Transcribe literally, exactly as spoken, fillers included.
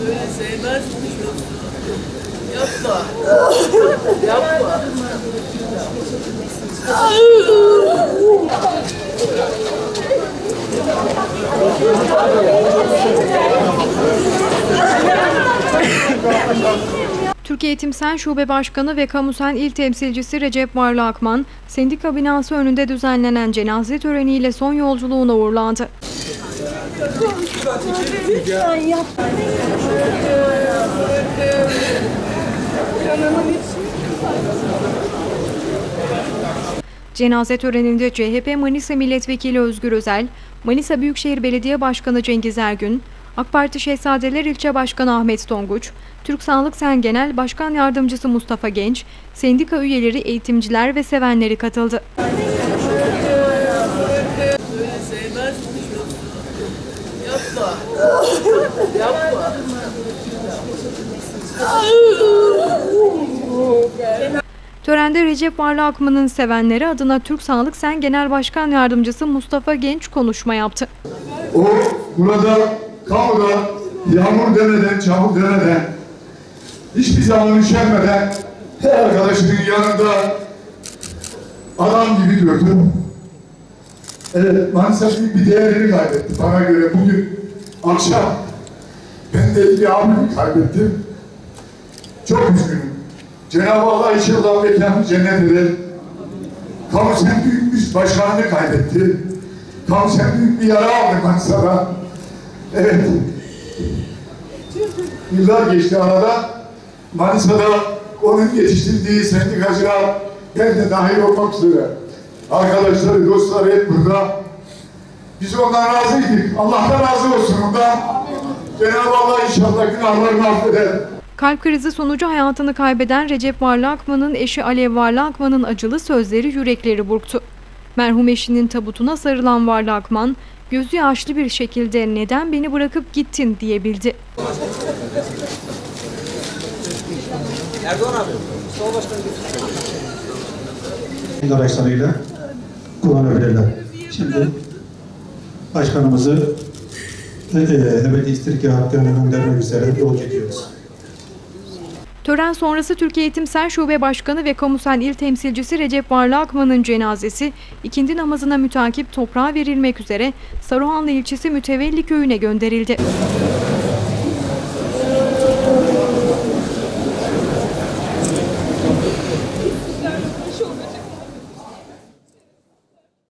Böyle sevmezmiş. Yapma. Yapma. Türkiye Eğitim Sen Şube Başkanı ve Kamu Sen İl Temsilcisi Recep Varlı Akman, sendika binası önünde düzenlenen cenaze töreniyle son yolculuğuna uğurlandı. Cenaze töreninde C H P Manisa Milletvekili Özgür Özel, Manisa Büyükşehir Belediye Başkanı Cengiz Ergün, AK Parti Şehzadeler İlçe Başkanı Ahmet Tonguç, Türk Sağlık Sen Genel Başkan Yardımcısı Mustafa Genç, sendika üyeleri, eğitimciler ve sevenleri katıldı. Yapma. Yapma. Törende Recep Varlı Akman'ın sevenleri adına Türk Sağlık Sen Genel Başkan Yardımcısı Mustafa Genç konuşma yaptı. O burada kamuda yağmur demeden, çamur demeden, hiçbir zaman üşenmeden her arkadaşının yanında adam gibi durdu. Evet, Manisa büyük bir değerini kaybetti. Bana göre bugün akşam ben de bir abimi kaybettim. Çok üzgünüm. Cenab-ı Allah inşallah mekanı cennet eder. Kamu Sen büyük bir başkanını kaybetti. Kamu Sen büyük bir yara aldı Manisa'da. Evet. Yıllar geçti arada. Manisa'da onun yetiştirdiği sendikacılar, ben de dahil olmak üzere, arkadaşları, dostları hep burada. Biz ondan razıydık. Allah'tan razı olsun ondan. Cenab-ı Allah inşallah günahlarını affeder. Kalp krizi sonucu hayatını kaybeden Recep Varlı Akman'ın eşi Alev Varlı Akman'ın acılı sözleri yürekleri burktu. Merhum eşinin tabutuna sarılan Varlı Akman, gözü yaşlı bir şekilde "Neden beni bırakıp gittin?" diyebildi. Erdoğan abi, Mustafa Başkanı araçlarıyla kullanabilirler. Şimdi başkanımızı e, ebedi istirgahatlarına göndermek üzere yolcu ediyoruz. Tören sonrası Türkiye Eğitim Sen Şube Başkanı ve Kamu Sen İl Temsilcisi Recep Varlı Akman'ın cenazesi ikindi namazına mütakip toprağa verilmek üzere Saruhanlı ilçesi Mütevelli köyüne gönderildi.